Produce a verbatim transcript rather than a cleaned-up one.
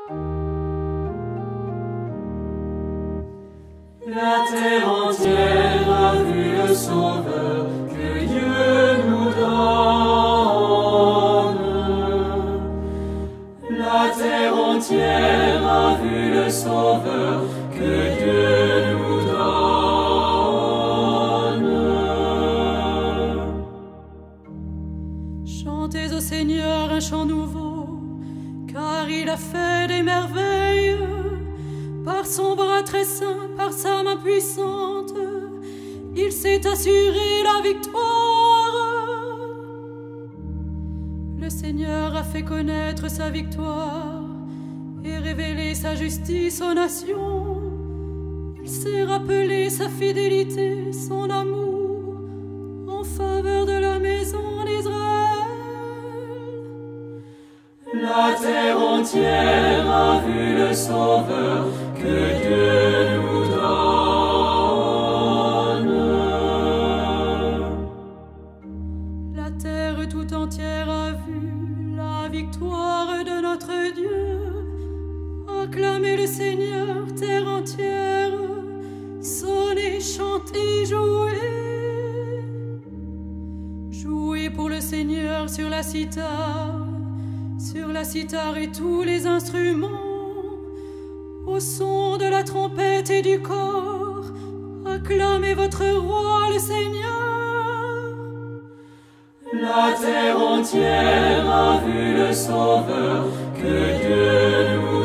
La terre entière a vu le Sauveur que Dieu nous donne. La terre entière a vu le Sauveur que Dieu nous donne. Chantez au Seigneur un chant nouveau, car il a fait des merveilles. Par son bras très saint, par sa main puissante, il s'est assuré la victoire. Le Seigneur a fait connaître sa victoire et révélé sa justice aux nations. Il s'est rappelé sa fidélité, son amour en faveur de la maison d'Israël. La terre entière a vu le Sauveur que Dieu nous donne. La terre tout entière a vu la victoire de notre Dieu. Acclamez le Seigneur, terre entière, sonnez, chantez, jouez. Jouez pour le Seigneur sur la cithare, sur la cithare et tous les instruments. Au son de la trompette et du cor, acclamez votre roi le Seigneur. La terre entière a vu le Sauveur que Dieu nous